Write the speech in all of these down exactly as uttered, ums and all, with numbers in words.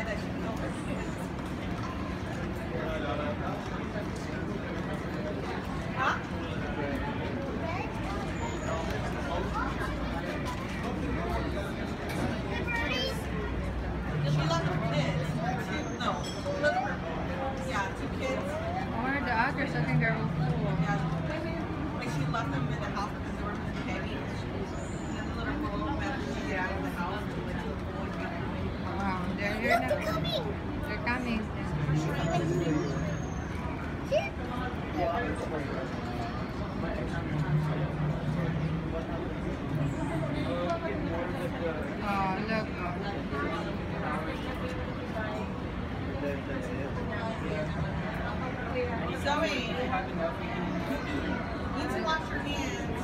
buy that chicken over. Huh? She left her kids. Two, no. Yeah, two kids. Or the others, I think they're all full. Yeah. Like she left them in the house because they were heavy. And then the little girl managed to get out of the house and went to the pool and got away. Wow, they're here now. They're coming. They're coming. Oh, look. Zoe, you need to wash your hands.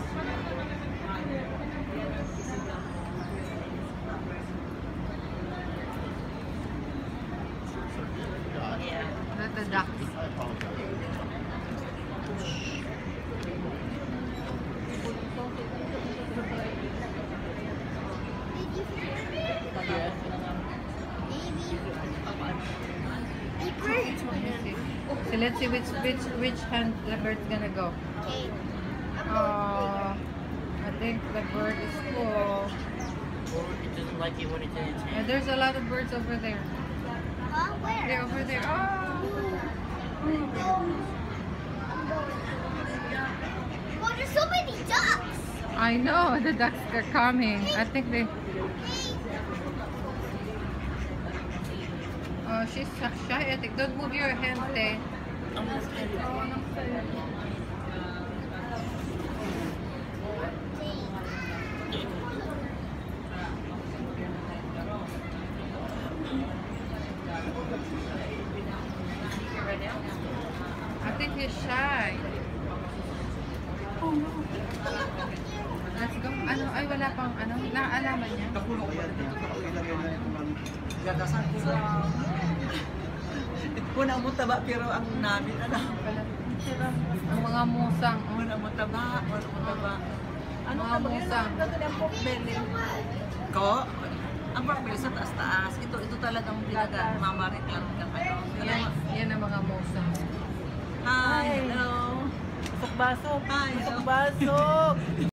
Look at the ducks. So let's see which which which hand the bird's gonna go. Oh, I think the bird is full. It doesn't like it when it's in its And hand. there's a lot of birds over there. Huh? Where? They're over there. Oh. Oh, there's so many ducks. I know the ducks are coming. I think they. Oh, she's shy. I think. Don't move your hand, Tay. I think he's shy. Oh no. Let's go. Ano? Ay, wala pang ano. Naalaman niya. Kapulo ko yan. Ilagay na ito man. Gadasan ko sa... Ito po na mo taba, pero ang namin, ano? Ang mga musang. Oh. Muna mo taba, muna mo taba. Ano Mga musang. Ko? Ang pork belly sa taas-taas. Ito, ito talagang pinaga. Mamarik lang ka kayo. Yan, yan ang mga musang. Hi, hello. Pasok-basok. Hi, hello. Pasok-basok.